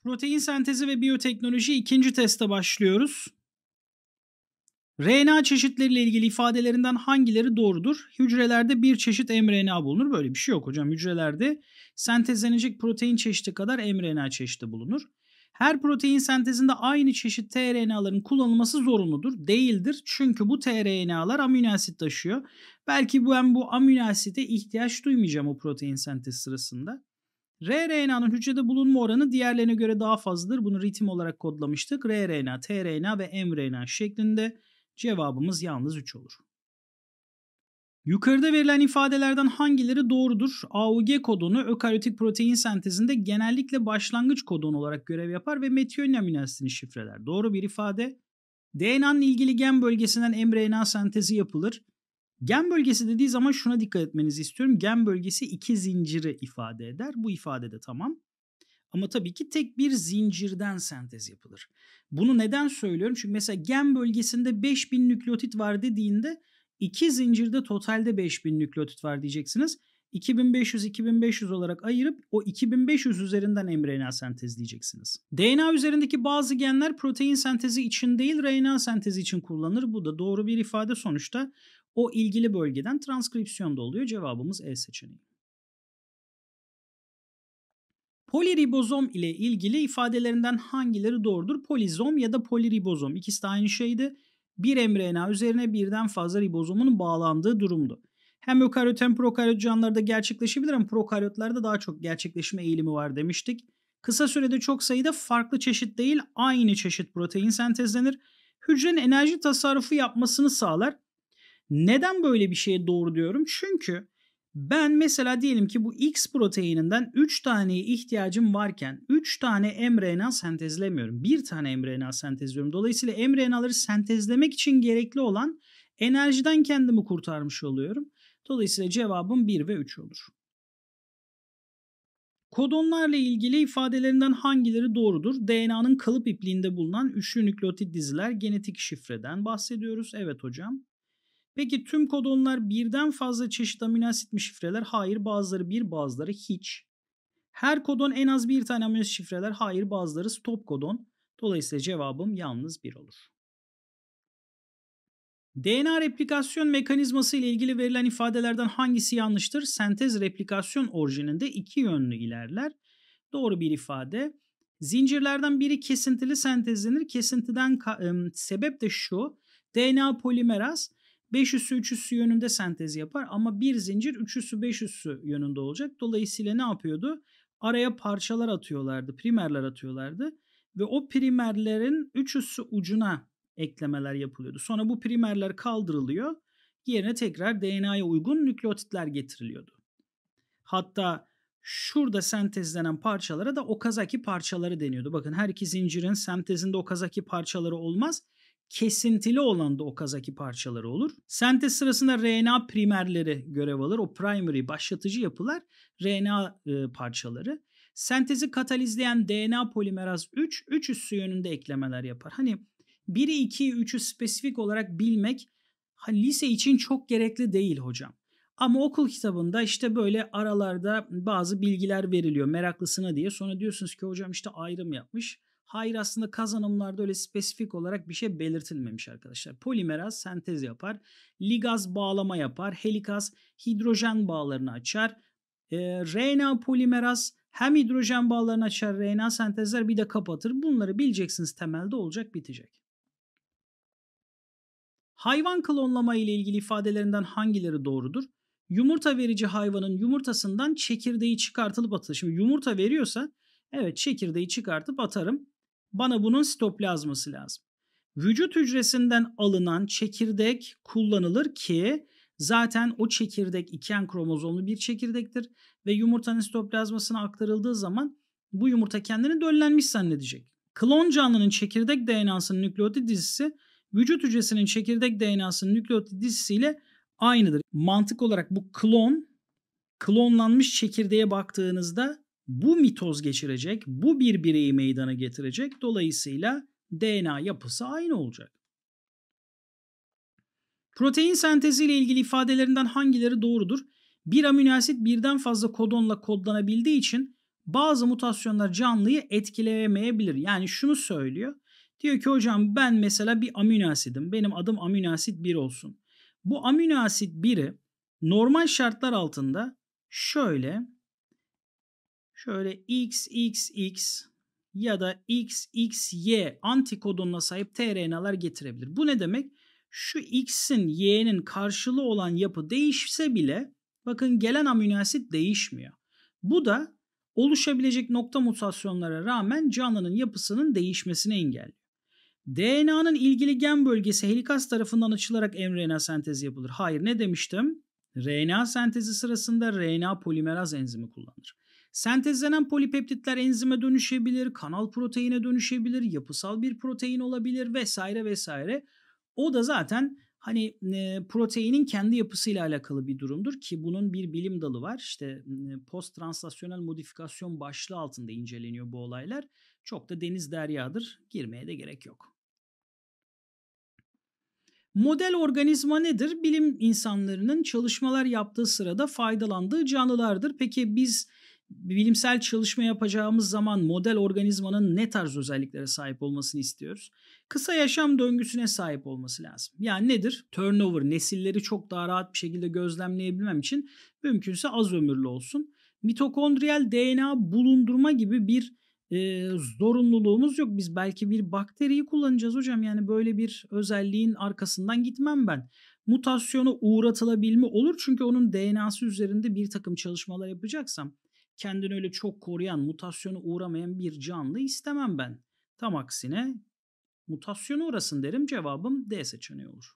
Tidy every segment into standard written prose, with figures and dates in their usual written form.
Protein sentezi ve biyoteknoloji ikinci teste başlıyoruz. RNA çeşitleriyle ilgili ifadelerinden hangileri doğrudur? Hücrelerde bir çeşit mRNA bulunur. Böyle bir şey yok hocam. Hücrelerde sentezlenecek protein çeşidi kadar mRNA çeşidi bulunur. Her protein sentezinde aynı çeşit tRNA'ların kullanılması zorunludur. Değildir. Çünkü bu tRNA'lar amino asit taşıyor. Belki ben bu amino asite ihtiyaç duymayacağım o protein sentezi sırasında. rRNA'nın hücrede bulunma oranı diğerlerine göre daha fazladır. Bunu ritim olarak kodlamıştık. rRNA, tRNA ve mRNA şeklinde. Cevabımız yalnız 3 olur. Yukarıda verilen ifadelerden hangileri doğrudur? AUG kodonu ökaryotik protein sentezinde genellikle başlangıç kodon olarak görev yapar ve metiyonin amino asitini şifreler. Doğru bir ifade. DNA'nın ilgili gen bölgesinden mRNA sentezi yapılır. Gen bölgesi dediği zaman şuna dikkat etmenizi istiyorum. Gen bölgesi iki zinciri ifade eder. Bu ifade de tamam. Ama tabii ki tek bir zincirden sentez yapılır. Bunu neden söylüyorum? Çünkü mesela gen bölgesinde 5000 nükleotit var dediğinde iki zincirde totalde 5000 nükleotit var diyeceksiniz. 2500 olarak ayırıp o 2500 üzerinden mRNA sentezleyeceksiniz. DNA üzerindeki bazı genler protein sentezi için değil RNA sentezi için kullanılır. Bu da doğru bir ifade sonuçta. O ilgili bölgeden transkripsiyonda oluyor. Cevabımız E seçeneği. Poliribozom ile ilgili ifadelerinden hangileri doğrudur? Polizom ya da poliribozom ikisi de aynı şeydi. Bir mRNA üzerine birden fazla ribozomun bağlandığı durumdu. Hem ökaryot hem prokaryot canlılarda gerçekleşebilir ama prokaryotlerde daha çok gerçekleşme eğilimi var demiştik. Kısa sürede çok sayıda farklı çeşit değil aynı çeşit protein sentezlenir. Hücrenin enerji tasarrufu yapmasını sağlar. Neden böyle bir şeye doğru diyorum? Çünkü ben mesela diyelim ki bu X proteininden 3 taneye ihtiyacım varken 3 tane mRNA sentezlemiyorum. 1 tane mRNA sentezliyorum. Dolayısıyla mRNA'ları sentezlemek için gerekli olan enerjiden kendimi kurtarmış oluyorum. Dolayısıyla cevabım 1 ve 3 olur. Kodonlarla ilgili ifadelerinden hangileri doğrudur? DNA'nın kalıp ipliğinde bulunan üçlü nükleotit diziler genetik şifreden bahsediyoruz. Evet hocam. Peki tüm kodonlar birden fazla çeşit amino asit mi şifreler? Hayır, bazıları bir, bazıları hiç. Her kodon en az bir tane amino asit şifreler? Hayır, bazıları stop kodon. Dolayısıyla cevabım yalnız 1 olur. DNA replikasyon mekanizması ile ilgili verilen ifadelerden hangisi yanlıştır? Sentez replikasyon orijininde iki yönlü ilerler. Doğru bir ifade. Zincirlerden biri kesintili sentezlenir. Kesintiden sebep de şu. DNA polimeraz 5 üssü 3 üssü yönünde sentez yapar ama bir zincir 3 üssü 5 üssü yönünde olacak. Dolayısıyla ne yapıyordu? Araya parçalar atıyorlardı, primerler atıyorlardı ve o primerlerin 3 üssü ucuna eklemeler yapılıyordu. Sonra bu primerler kaldırılıyor. Yerine tekrar DNA'ya uygun nükleotitler getiriliyordu. Hatta şurada sentezlenen parçalara da Okazaki parçaları deniyordu. Bakın her iki zincirin sentezinde Okazaki parçaları olmaz. Kesintili olan da Okazaki parçaları olur. Sentez sırasında RNA primerleri görev alır. O primary başlatıcı yapılar RNA parçaları. Sentezi katalizleyen DNA polimeraz 3 üssü yönünde eklemeler yapar. Hani 1'i 2'yi 3'ü spesifik olarak bilmek lise için çok gerekli değil hocam. Ama okul kitabında işte böyle aralarda bazı bilgiler veriliyor meraklısına diye. Sonra diyorsunuz ki hocam işte ayrım yapmış. Hayır, aslında kazanımlarda öyle spesifik olarak bir şey belirtilmemiş arkadaşlar. Polimeraz sentez yapar. Ligaz bağlama yapar. Helikaz hidrojen bağlarını açar. RNA polimeraz hem hidrojen bağlarını açar, RNA sentezler bir de kapatır. Bunları bileceksiniz, temelde olacak, bitecek. Hayvan klonlama ile ilgili ifadelerinden hangileri doğrudur? Yumurta verici hayvanın yumurtasından çekirdeği çıkartılıp atılır. Şimdi yumurta veriyorsa evet çekirdeği çıkartıp atarım. Bana bunun sitoplazması lazım. Vücut hücresinden alınan çekirdek kullanılır ki zaten o çekirdek iken kromozomlu bir çekirdektir ve yumurtanın sitoplazmasına aktarıldığı zaman bu yumurta kendini döllenmiş zannedecek. Klon canlının çekirdek DNA'sının nükleotit dizisi vücut hücresinin çekirdek DNA'sının nükleotit dizisiyle aynıdır. Mantık olarak bu klonlanmış çekirdeğe baktığınızda bu mitoz geçirecek, bu bir bireyi meydana getirecek. Dolayısıyla DNA yapısı aynı olacak. Protein sentezi ile ilgili ifadelerinden hangileri doğrudur? Bir amino asit birden fazla kodonla kodlanabildiği için bazı mutasyonlar canlıyı etkileyemeyebilir. Yani şunu söylüyor. Diyor ki hocam ben mesela bir amino asidim. Benim adım amino asit 1 olsun. Bu amino asit 1'i normal şartlar altında şöyle XXX ya da XXY antikodonuna sahip tRNA'lar getirebilir. Bu ne demek? Şu X'in Y'nin karşılığı olan yapı değişse bile bakın gelen amino asit değişmiyor. Bu da oluşabilecek nokta mutasyonlara rağmen canlının yapısının değişmesini engelliyor. DNA'nın ilgili gen bölgesi helikaz tarafından açılarak mRNA sentezi yapılır. Hayır, ne demiştim? RNA sentezi sırasında RNA polimeraz enzimi kullanılır. Sentezlenen polipeptitler enzime dönüşebilir, kanal proteine dönüşebilir, yapısal bir protein olabilir vesaire vesaire. O da zaten hani proteinin kendi yapısıyla alakalı bir durumdur ki bunun bir bilim dalı var. İşte post translasyonel modifikasyon başlığı altında inceleniyor bu olaylar. Çok da deniz deryadır. Girmeye de gerek yok. Model organizma nedir? Bilim insanlarının çalışmalar yaptığı sırada faydalandığı canlılardır. Peki biz bilimsel çalışma yapacağımız zaman model organizmanın ne tarz özelliklere sahip olmasını istiyoruz? Kısa yaşam döngüsüne sahip olması lazım. Yani nedir? Turnover, nesilleri çok daha rahat bir şekilde gözlemleyebilmem için mümkünse az ömürlü olsun. Mitokondriyal DNA bulundurma gibi bir zorunluluğumuz yok. Biz belki bir bakteriyi kullanacağız hocam. Yani böyle bir özelliğin arkasından gitmem ben. Mutasyona uğratılabilme olur çünkü onun DNA'sı üzerinde bir takım çalışmalar yapacaksam kendini öyle çok koruyan, mutasyona uğramayan bir canlı istemem ben. Tam aksine mutasyona uğrasın derim. Cevabım D seçeneği olur.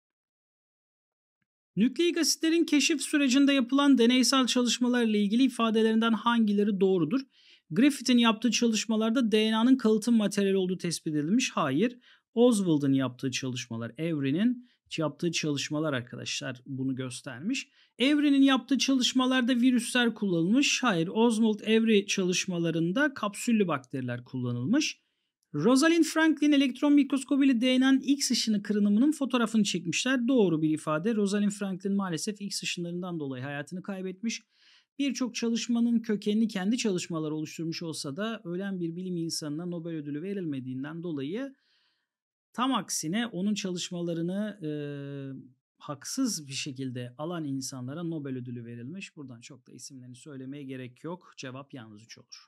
Nükleik asitlerin keşif sürecinde yapılan deneysel çalışmalarla ilgili ifadelerinden hangileri doğrudur? Griffith'in yaptığı çalışmalarda DNA'nın kalıtım materyali olduğu tespit edilmiş. Hayır. Oswald'ın yaptığı çalışmalar, Avery'nin yaptığı çalışmalar arkadaşlar bunu göstermiş. Avery'nin yaptığı çalışmalarda virüsler kullanılmış. Hayır. Oswald Avery çalışmalarında kapsüllü bakteriler kullanılmış. Rosalind Franklin elektron mikroskobu ile DNA'nın X ışını kırınımının fotoğrafını çekmişler. Doğru bir ifade. Rosalind Franklin maalesef X ışınlarından dolayı hayatını kaybetmiş. Birçok çalışmanın kökenini kendi çalışmaları oluşturmuş olsa da ölen bir bilim insanına Nobel ödülü verilmediğinden dolayı tam aksine onun çalışmalarını haksız bir şekilde alan insanlara Nobel ödülü verilmiş. Buradan çok da isimlerini söylemeye gerek yok. Cevap yalnız 3 olur.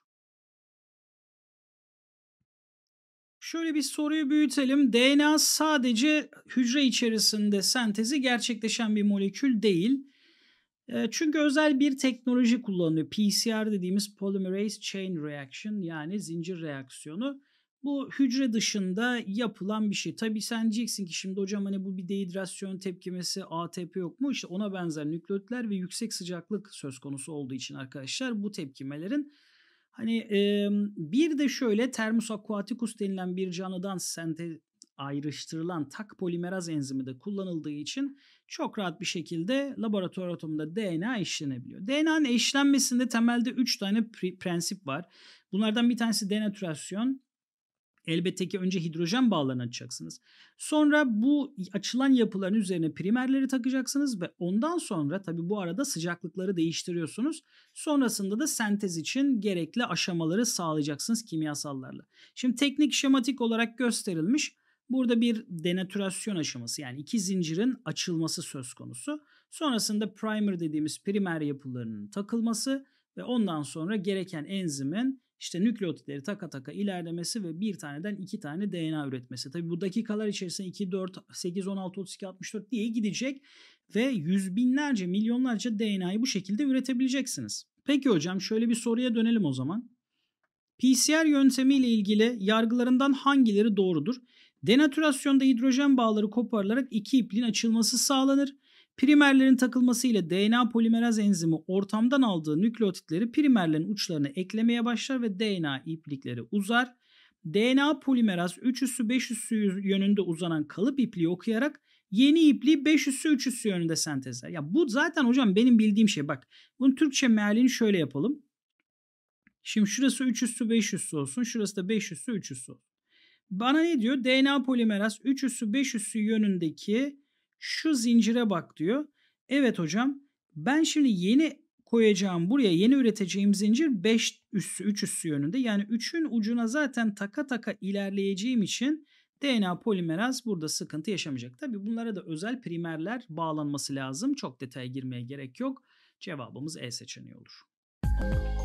Şöyle bir soruyu büyütelim. DNA sadece hücre içerisinde sentezi gerçekleşen bir molekül değil. Çünkü özel bir teknoloji kullanılıyor. PCR dediğimiz Polymerase Chain Reaction yani zincir reaksiyonu. Bu hücre dışında yapılan bir şey. Tabii sen diyeceksin ki şimdi hocam hani bu bir dehidrasyon tepkimesi ATP yok mu? İşte ona benzer nükleotler ve yüksek sıcaklık söz konusu olduğu için arkadaşlar bu tepkimelerin hani bir de şöyle Thermus aquaticus denilen bir canlıdan ayrıştırılan tak polimeraz enzimi de kullanıldığı için çok rahat bir şekilde laboratuvar ortamında DNA eşlenebiliyor. DNA'nın eşlenmesinde temelde 3 tane prensip var. Bunlardan bir tanesi denatürasyon. Elbette ki önce hidrojen bağlarını açacaksınız. Sonra bu açılan yapıların üzerine primerleri takacaksınız ve ondan sonra tabii bu arada sıcaklıkları değiştiriyorsunuz. Sonrasında da sentez için gerekli aşamaları sağlayacaksınız kimyasallarla. Şimdi teknik şematik olarak gösterilmiş. Burada bir denatürasyon aşaması yani iki zincirin açılması söz konusu. Sonrasında primer dediğimiz primer yapılarının takılması ve ondan sonra gereken enzimin işte nükleotitleri taka taka ilerlemesi ve bir taneden iki tane DNA üretmesi. Tabii bu dakikalar içerisinde 2, 4, 8, 16, 32, 64 diye gidecek ve yüz binlerce, milyonlarca DNA'yı bu şekilde üretebileceksiniz. Peki hocam şöyle bir soruya dönelim o zaman. PCR yöntemiyle ilgili yargılarından hangileri doğrudur? Denatürasyonda hidrojen bağları koparılarak iki ipliğin açılması sağlanır. Primerlerin takılması ile DNA polimeraz enzimi ortamdan aldığı nükleotitleri primerlerin uçlarına eklemeye başlar ve DNA iplikleri uzar. DNA polimeraz 3 üssü 5 üssü yönünde uzanan kalıp ipliği okuyarak yeni ipliği 5 üssü 3 üssü yönünde sentezler. Ya bu zaten hocam benim bildiğim şey. Bak bunun Türkçe mealini şöyle yapalım. Şimdi şurası 3 üssü 5 üssü olsun. Şurası da 5 üssü 3 üssü olsun. Bana ne diyor? DNA polimeraz 3 üssü 5 üssü yönündeki şu zincire bak diyor. Evet hocam ben şimdi yeni koyacağım, buraya yeni üreteceğim zincir 5 üssü 3 üssü yönünde. Yani 3'ün ucuna zaten taka taka ilerleyeceğim için DNA polimeraz burada sıkıntı yaşamayacak. Tabii bunlara da özel primerler bağlanması lazım. Çok detaya girmeye gerek yok. Cevabımız E seçeneği olur.